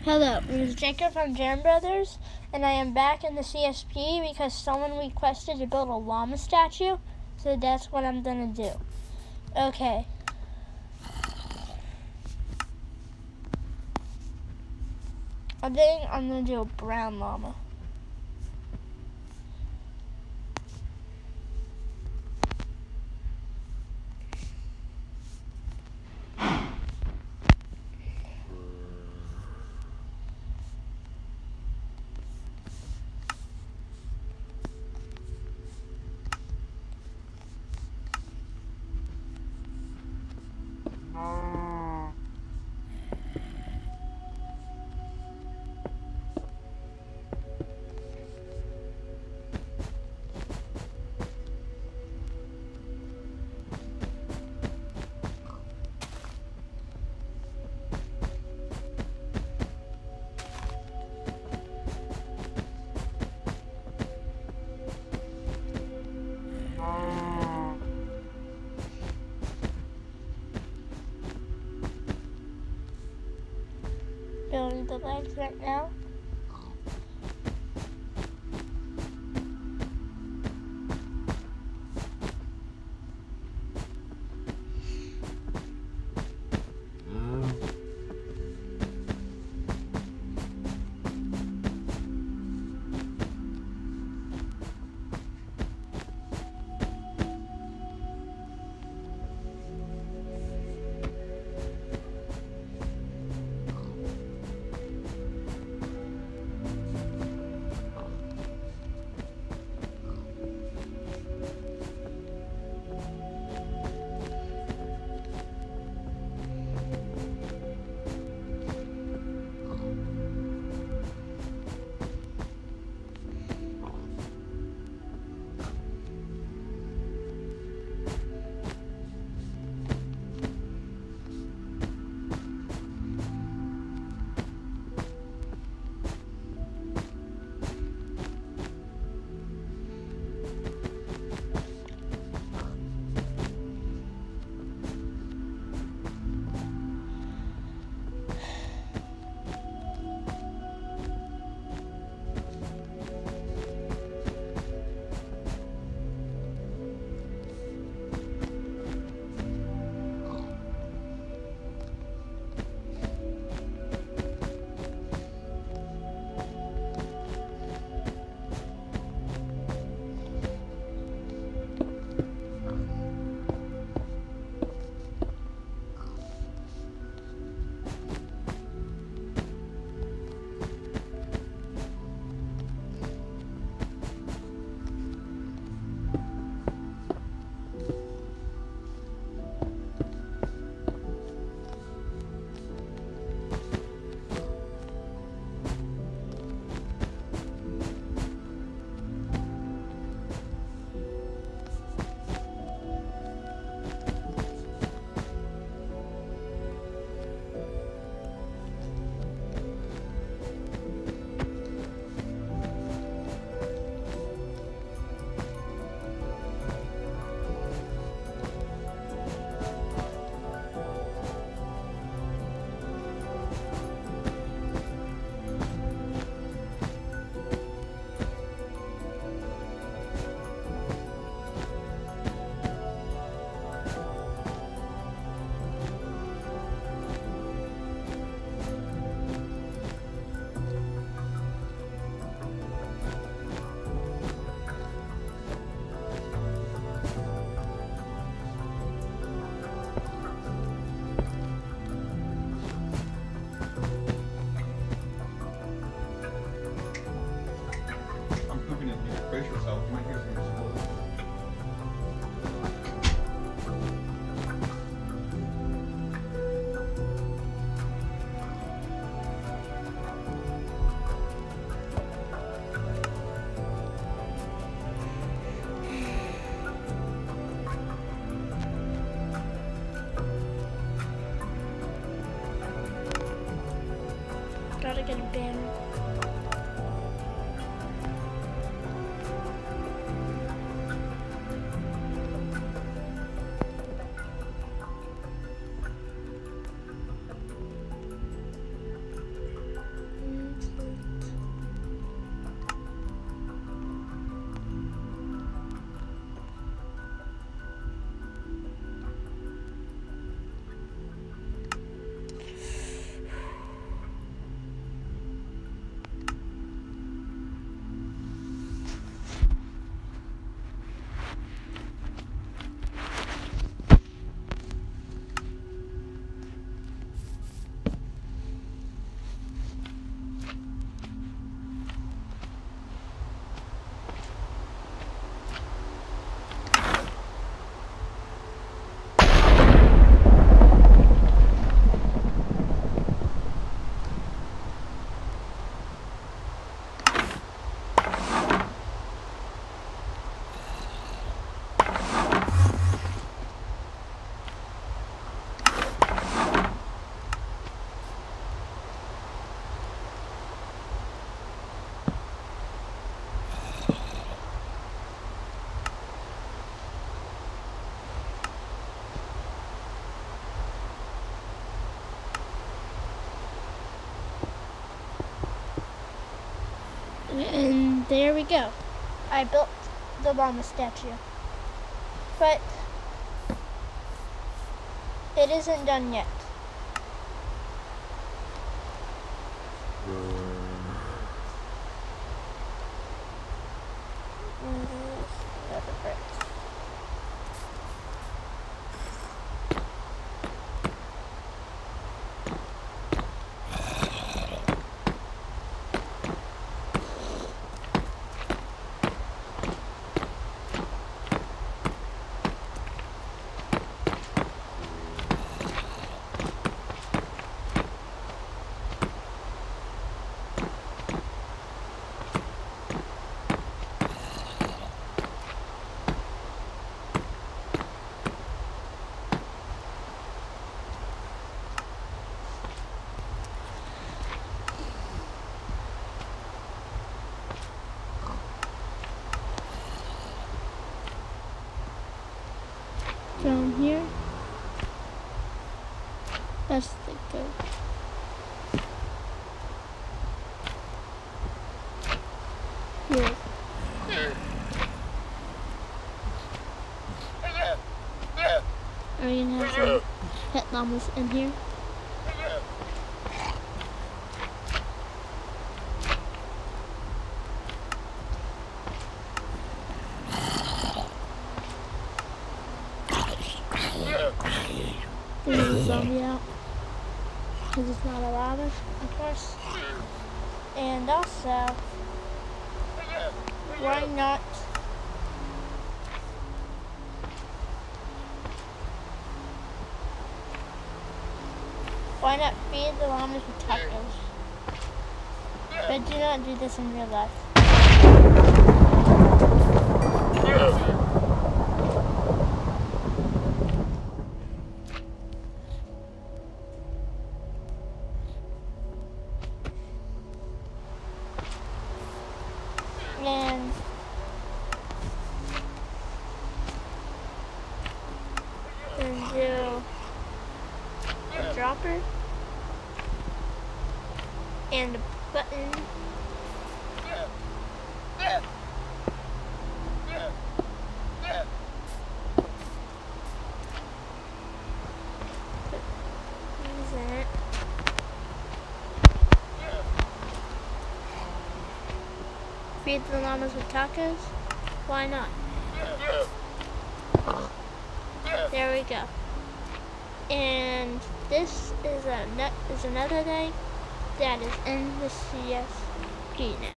Hello, this is Jacob from Jam Brothers, and I am back in the CSP because someone requested to build a llama statue, so that's what I'm gonna do. Okay. I think I'm gonna do a brown llama. Building the legs right now. Brace yourself. You might hear some explosion. Gotta get a banner. And there we go. I built the llama statue. But it isn't done yet. Down here, that's the goat. Here. Are you gonna have some pet llamas in here? There's a zombie out, because it's not a llama, of course. And also, why not feed the llamas with tacos? But do not do this in real life. And then do a dropper and a button. Put these in it. Feed the llamas with tacos? Why not? There we go. And this is another day that is in the CSP now.